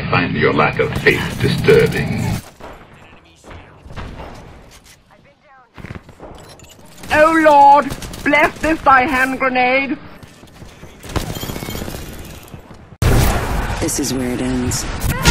find your lack of faith disturbing. Oh Lord, bless this thy hand grenade. This is where it ends.